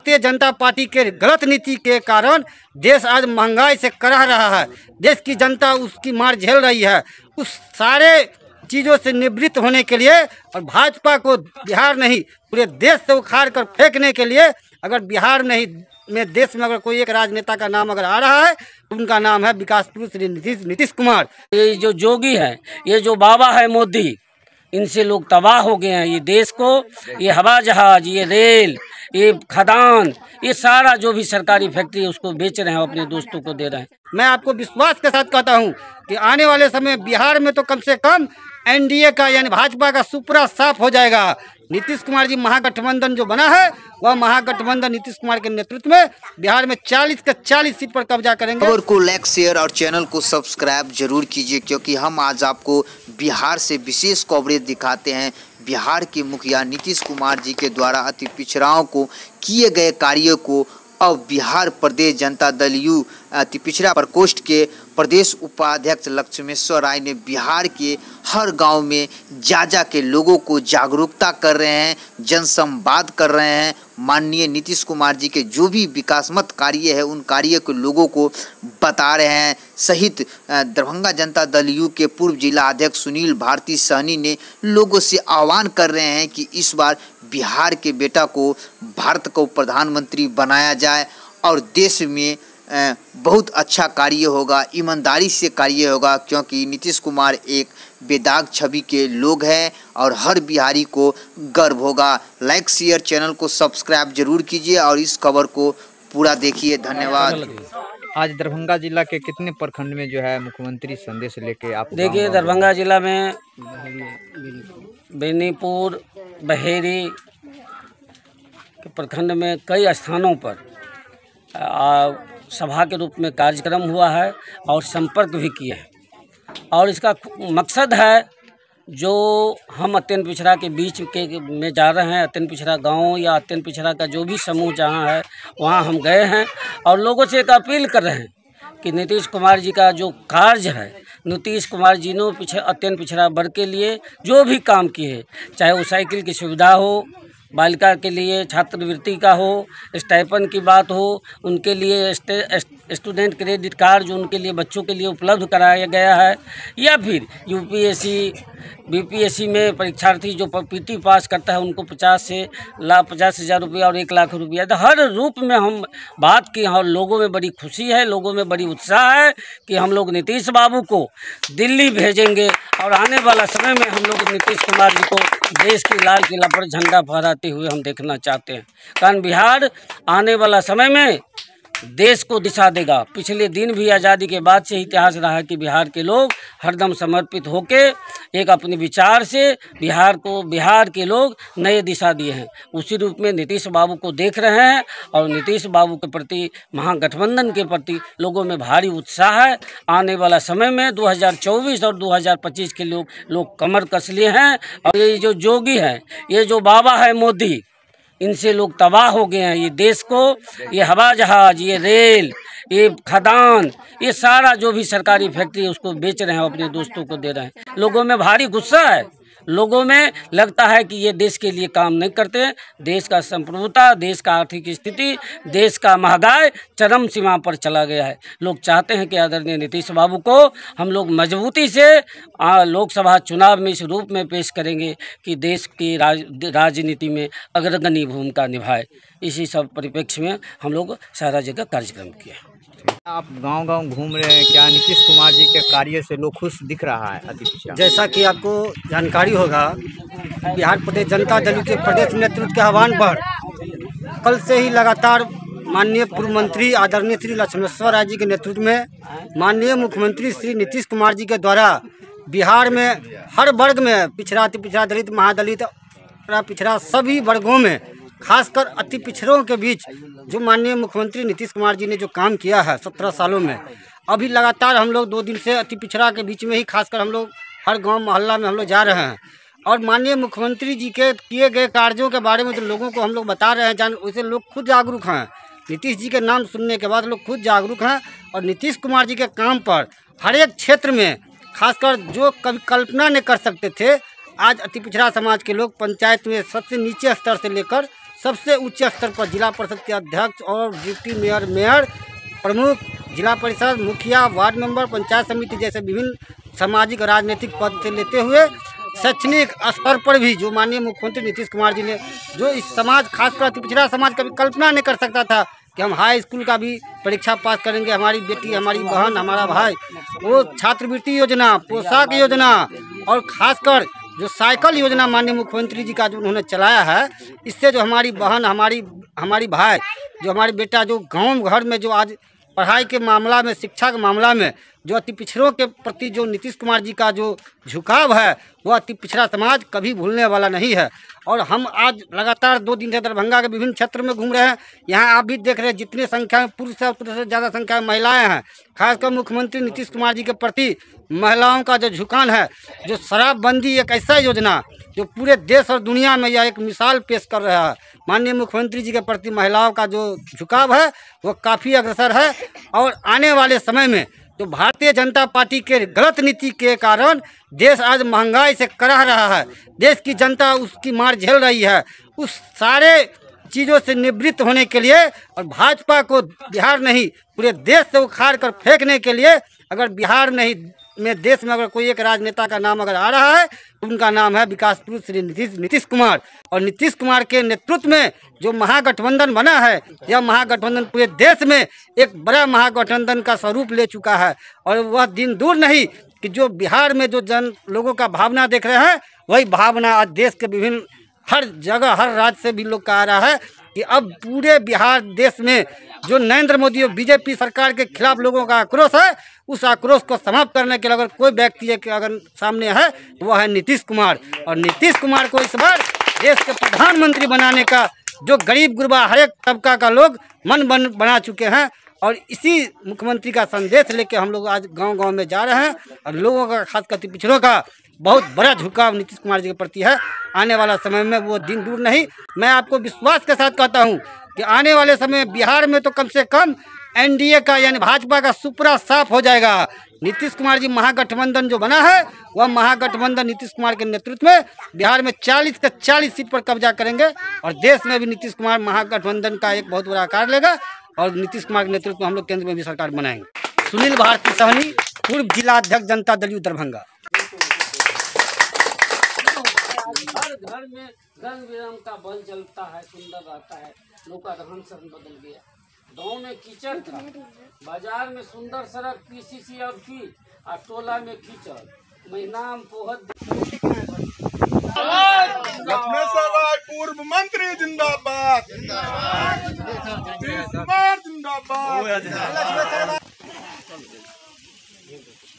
Bharatiya Janata party के गलत नीति के कारण देश आज महंगाई से कराह रहा है। देश की जनता उसकी मार झेल रही है। उस सारे चीज़ों से निवृत्त होने के लिए और भाजपा को बिहार नहीं पूरे देश से उखाड़ कर फेंकने के लिए, अगर बिहार नहीं में देश में अगर कोई एक राजनेता का नाम अगर आ रहा है तो उनका नाम है विकास पुरुष श्री नीतीश कुमार। ये जो जोगी है, ये जो बाबा है मोदी, इनसे लोग तबाह हो गए हैं। ये देश को, ये हवा जहाज, ये रेल, ये खदान, ये सारा जो भी सरकारी फैक्ट्री है उसको बेच रहे हैं, अपने दोस्तों को दे रहे हैं। मैं आपको विश्वास के साथ कहता हूं कि आने वाले समय बिहार में तो कम से कम एनडीए का यानी भाजपा का सुपड़ा साफ हो जाएगा। नीतीश कुमार जी महागठबंधन जो बना है वह महागठबंधन नीतीश कुमार के नेतृत्व में बिहार में 40 के 40 सीट पर कब्जा करेंगे। खबर को लाइक, शेयर और चैनल को सब्सक्राइब जरूर कीजिए, क्योंकि हम आज आपको बिहार से विशेष कवरेज दिखाते हैं। बिहार के मुखिया नीतीश कुमार जी के द्वारा अति पिछड़ाओं को किए गए कार्यों को अब बिहार प्रदेश जनता दल यू अति पिछड़ा प्रकोष्ठ के प्रदेश उपाध्यक्ष लक्ष्मेश्वर राय ने बिहार के हर गांव में जा के लोगों को जागरूकता कर रहे हैं, जनसंवाद कर रहे हैं। माननीय नीतीश कुमार जी के जो भी विकासमत कार्य है उन कार्य को लोगों को बता रहे हैं। सहित दरभंगा जनता दल यू के पूर्व जिला अध्यक्ष सुनील भारती सहनी ने लोगों से आह्वान कर रहे हैं कि इस बार बिहार के बेटा को भारत को प्रधानमंत्री बनाया जाए और देश में बहुत अच्छा कार्य होगा, ईमानदारी से कार्य होगा, क्योंकि नीतीश कुमार एक बेदाग छवि के लोग हैं और हर बिहारी को गर्व होगा। लाइक, शेयर, चैनल को सब्सक्राइब जरूर कीजिए और इस खबर को पूरा देखिए। धन्यवाद। आज दरभंगा जिला के कितने प्रखंड में जो है मुख्यमंत्री संदेश लेके आप देखिए, दरभंगा जिला में बेनीपुर, बहेरी के प्रखंड में कई स्थानों पर सभा के रूप में कार्यक्रम हुआ है और संपर्क भी किए हैं। और इसका मकसद है जो हम अत्यंत पिछड़ा के बीच के में जा रहे हैं, अत्यंत पिछड़ा गांव या अत्यंत पिछड़ा का जो भी समूह जहां है वहां हम गए हैं और लोगों से एक अपील कर रहे हैं कि नीतीश कुमार जी का जो कार्य है, नीतीश कुमार जी ने अत्यंत पिछड़ा वर्ग के लिए जो भी काम किए, चाहे वो साइकिल की सुविधा हो, बालिका के लिए छात्रवृत्ति का हो, स्टाइपेंड की बात हो, उनके लिए स्टूडेंट क्रेडिट कार्ड जो उनके लिए बच्चों के लिए उपलब्ध कराया गया है, या फिर यूपीएससी बीपीएससी में परीक्षार्थी जो पीटी पास करता है उनको 50,000 रुपया और 1 लाख रुपया, तो हर रूप में हम बात की और लोगों में बड़ी खुशी है, लोगों में बड़ी उत्साह है कि हम लोग नीतीश बाबू को दिल्ली भेजेंगे और आने वाला समय में हम लोग नीतीश कुमार जी को देश की लाल किला पर झंडा फहराते हुए हम देखना चाहते हैं। कारण बिहार आने वाला समय में देश को दिशा देगा। पिछले दिन भी आज़ादी के बाद से इतिहास रहा है कि बिहार के लोग हरदम समर्पित होके एक अपने विचार से बिहार के लोग नए दिशा दिए हैं। उसी रूप में नीतीश बाबू को देख रहे हैं और नीतीश बाबू के प्रति, महागठबंधन के प्रति लोगों में भारी उत्साह है। आने वाला समय में 2024 और 2025 के लोग कमर कस लिए हैं। और ये जो जोगी है, ये जो बाबा है मोदी, इनसे लोग तबाह हो गए हैं। ये देश को, ये हवा जहाज, ये रेल, ये खदान, ये सारा जो भी सरकारी फैक्ट्री है उसको बेच रहे हैं, अपने दोस्तों को दे रहे हैं। लोगों में भारी गुस्सा है, लोगों में लगता है कि ये देश के लिए काम नहीं करते। देश का संप्रभुता, देश का आर्थिक स्थिति, देश का महंगाई चरम सीमा पर चला गया है। लोग चाहते हैं कि आदरणीय नीतीश बाबू को हम लोग मजबूती से लोकसभा चुनाव में इस रूप में पेश करेंगे कि देश की राजनीति में अग्रगण्य भूमिका निभाए। इसी सब परिप्रेक्ष्य में हम लोग सारा जगह कार्यक्रम किए। आप गांव-गांव घूम रहे हैं, क्या नीतीश कुमार जी के कार्य से लोग खुश दिख रहा है अति पिछड़ा? जैसा कि आपको जानकारी होगा, बिहार प्रदेश जनता दल के प्रदेश नेतृत्व के आह्वान पर कल से ही लगातार माननीय पूर्व मंत्री आदरणीय श्री लक्ष्मेश्वर राय जी के नेतृत्व में माननीय मुख्यमंत्री श्री नीतीश कुमार जी के द्वारा बिहार में हर वर्ग में पिछड़ा, अति पिछड़ा, दलित, महादलित, पिछड़ा सभी वर्गों में, खासकर अति पिछड़ों के बीच जो माननीय मुख्यमंत्री नीतीश कुमार जी ने जो काम किया है 17 सालों में, अभी लगातार हम लोग 2 दिन से अति पिछड़ा के बीच में ही खासकर हम लोग हर गांव मोहल्ला में हम लोग जा रहे हैं और माननीय मुख्यमंत्री जी के किए गए कार्यों के बारे में तो लोगों को हम लोग बता रहे हैं। वैसे लोग खुद जागरूक हैं, नीतीश जी के नाम सुनने के बाद लोग खुद जागरूक हैं और नीतीश कुमार जी के काम पर हर एक क्षेत्र में, खासकर जो कभी कल्पना नहीं कर सकते थे, आज अति पिछड़ा समाज के लोग पंचायत में सबसे नीचे स्तर से लेकर सबसे उच्च स्तर पर जिला परिषद के अध्यक्ष और डिप्टी मेयर, मेयर, प्रमुख, जिला परिषद, मुखिया, वार्ड मेंबर, पंचायत समिति जैसे विभिन्न सामाजिक राजनीतिक पद से लेते हुए शैक्षणिक स्तर पर भी जो माननीय मुख्यमंत्री नीतीश कुमार जी ने, जो इस समाज, खासकर अति पिछड़ा समाज कभी कल्पना नहीं कर सकता था कि हम हाई स्कूल का भी परीक्षा पास करेंगे, हमारी बेटी, हमारी बहन, हमारा भाई, वो छात्रवृत्ति योजना, पोशाक योजना और खासकर जो साइकिल योजना माननीय मुख्यमंत्री जी का जो उन्होंने चलाया है, इससे जो हमारी बहन, हमारी भाई, जो हमारी बेटा, जो गांव घर में जो आज पढ़ाई के मामला में, शिक्षा के मामला में जो अति पिछड़ों के प्रति जो नीतीश कुमार जी का जो झुकाव है, वो अति पिछड़ा समाज कभी भूलने वाला नहीं है। और हम आज लगातार 2 दिन से दरभंगा के विभिन्न क्षेत्र में घूम रहे हैं। यहाँ आप भी देख रहे हैं जितनी संख्या में पुरुष है उतने से ज़्यादा संख्या में महिलाएं हैं। खासकर मुख्यमंत्री नीतीश कुमार जी के प्रति महिलाओं का जो झुकाव है, जो शराबबंदी एक ऐसा योजना जो पूरे देश और दुनिया में यह एक मिसाल पेश कर रहा है। माननीय मुख्यमंत्री जी के प्रति महिलाओं का जो झुकाव है वो काफ़ी अग्रसर है। और आने वाले समय में जो भारतीय जनता पार्टी के गलत नीति के कारण देश आज महंगाई से कराह रहा है, देश की जनता उसकी मार झेल रही है, उस सारे चीज़ों से निवृत्त होने के लिए और भाजपा को बिहार नहीं पूरे देश से उखाड़ कर फेंकने के लिए, अगर बिहार नहीं में देश में अगर कोई एक राजनेता का नाम अगर आ रहा है तो उनका नाम है विकास पुरुष श्री नीतीश कुमार। और नीतीश कुमार के नेतृत्व में जो महागठबंधन बना है, यह महागठबंधन पूरे देश में एक बड़ा महागठबंधन का स्वरूप ले चुका है। और वह दिन दूर नहीं कि जो बिहार में जो लोगों का भावना देख रहे हैं, वही भावना आज देश के विभिन्न हर जगह, हर राज्य से भी लोग का आ रहा है कि अब पूरे बिहार देश में जो नरेंद्र मोदी और बीजेपी सरकार के खिलाफ लोगों का आक्रोश है, उस आक्रोश को समाप्त करने के लिए अगर कोई व्यक्ति है कि अगर सामने है तो वह है नीतीश कुमार। और नीतीश कुमार को इस बार देश के प्रधानमंत्री बनाने का जो गरीब गुरबा हर एक तबका का लोग मन बना चुके हैं। और इसी मुख्यमंत्री का संदेश लेके हम लोग आज गांव-गांव में जा रहे हैं। और लोगों का, खासकर पिछड़ों का बहुत बड़ा झुकाव नीतीश कुमार जी के प्रति है। आने वाला समय में वो दिन दूर नहीं। मैं आपको विश्वास के साथ कहता हूँ कि आने वाले समय बिहार में तो कम से कम एनडीए का यानी भाजपा का सुपड़ा साफ हो जाएगा। नीतीश कुमार जी महागठबंधन जो बना है, वह महागठबंधन नीतीश कुमार के नेतृत्व में बिहार में 40 के 40 सीट पर कब्जा करेंगे। और देश में भी नीतीश कुमार महागठबंधन का एक बहुत बड़ा आकार लेगा। और नीतीश कुमार के नेतृत्व में हम लोग केंद्र में भी सरकार बनाएंगे। सुनील भारती सहनी, पूर्व जिला अध्यक्ष जनता दल यूथ दरभंगा। हर घर में रंग बिरंग का बल चलता है, सुंदर रहता है, लोग का रहन सहन बदल गया। गाँव में कीचड़ था, बाजार में सुंदर सड़क पीसीसी अब की, और टोला में कीचड़, महीना पोहत। लक्ष्मेश्वर पूर्व मंत्री जिंदाबाद, जिंदाबाद, जिंदाबाद।